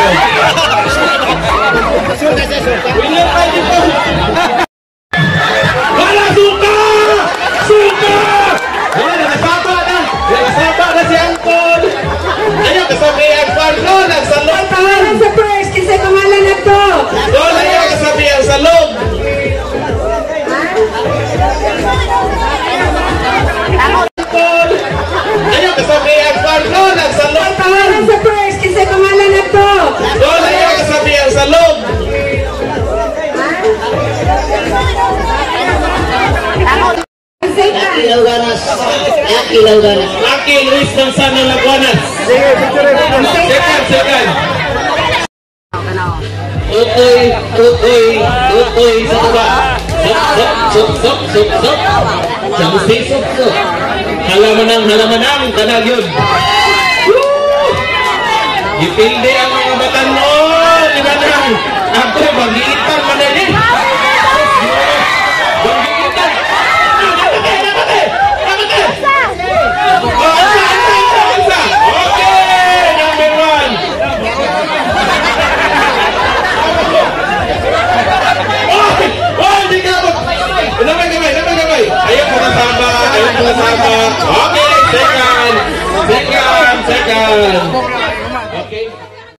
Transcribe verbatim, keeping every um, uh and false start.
Wala suka! Suka! Wala, nakasaba na! Nakasaba na si Angkol! Ayaw, kasabi ang parlo, nagsalong! Pangalan sa first, kasi pangalan na to! Doon, ayaw, kasabi ang salong! Angkol! Ayaw, kasabi ang parlo, nagsalong! Pangalan sa first, kasi pangalan na to! Doon, ayaw, kasabi ang salong! Ilaw ganas. Ilaw ganas. Aki Luis Gonzalo Laguanas. Second, second. Utoy, utoy, utoy sa baba. Sup, sup, sup, sup, sup. Samusi, sup, sup. Halamanang, halamanang, kanag yun. Ipildi ang mga batan mo. Iba na. Ako, bagitan manali. Bagitan. Namatay, namatay, namatay. Okay, number one. Oh, oh, di ka mo. Namay gamay, namay gamay. Ayaw ko nasama, ayaw ko nasama. Okay, second, second, second. Okay.